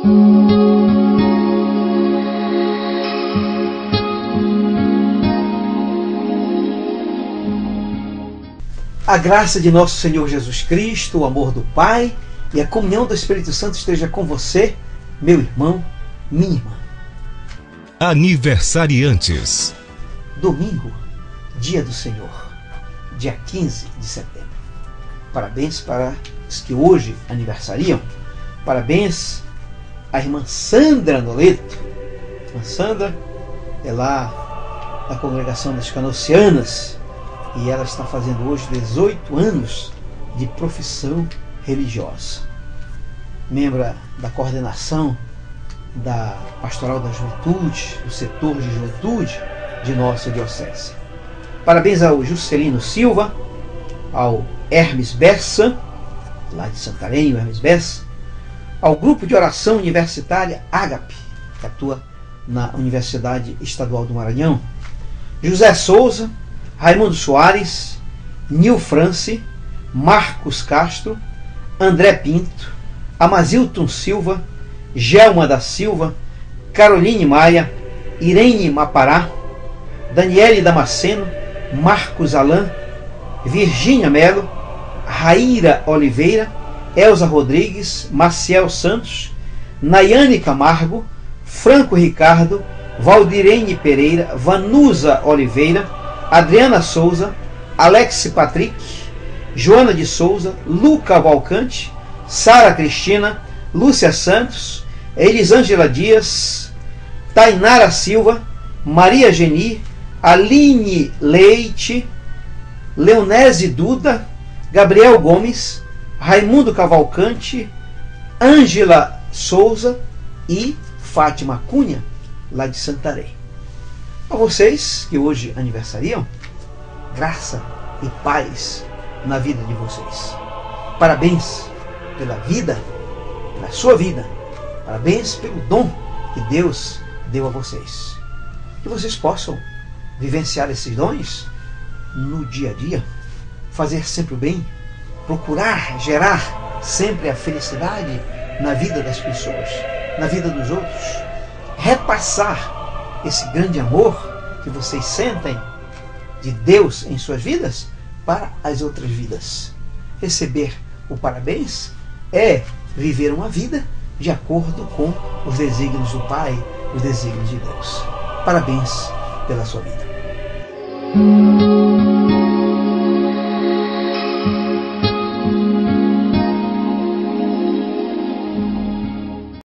A graça de nosso Senhor Jesus Cristo, o amor do Pai e a comunhão do Espírito Santo esteja com você, meu irmão, minha irmã. Aniversariantes. Domingo, dia do Senhor, dia 15 de setembro. Parabéns para os que hoje aniversariam. Parabéns à irmã Sandra Noleto. A Sandra é lá da congregação das Canossianas e ela está fazendo hoje 18 anos de profissão religiosa. Membro da coordenação da Pastoral da Juventude, do setor de juventude de nossa diocese. Parabéns ao Juscelino Silva, ao Hermes Bessa, lá de Santarém, o Hermes Bessa, ao grupo de oração universitária Ágape, que atua na Universidade Estadual do Maranhão, José Souza, Raimundo Soares, Nil France, Marcos Castro, André Pinto, Amazilton Silva, Gelma da Silva, Caroline Maia, Irene Mapará, Daniele Damasceno, Marcos Alain, Virgínia Melo, Raíra Oliveira, Elza Rodrigues, Maciel Santos, Nayane Camargo, Franco Ricardo, Valdirene Pereira, Vanusa Oliveira, Adriana Souza, Alex Patrick, Joana de Souza, Luca Valcante, Sara Cristina, Lúcia Santos, Elisângela Dias, Tainara Silva, Maria Geni, Aline Leite, Leonese Duda, Gabriel Gomes, Raimundo Cavalcante, Ângela Souza e Fátima Cunha, lá de Santarém. A vocês que hoje aniversariam, graça e paz na vida de vocês. Parabéns pela vida, pela sua vida. Parabéns pelo dom que Deus deu a vocês. Que vocês possam vivenciar esses dons no dia a dia, fazer sempre o bem, procurar gerar sempre a felicidade na vida das pessoas, na vida dos outros, repassar esse grande amor que vocês sentem de Deus em suas vidas para as outras vidas. Receber o parabéns é viver uma vida de acordo com os desígnios do Pai, os desígnios de Deus. Parabéns pela sua vida.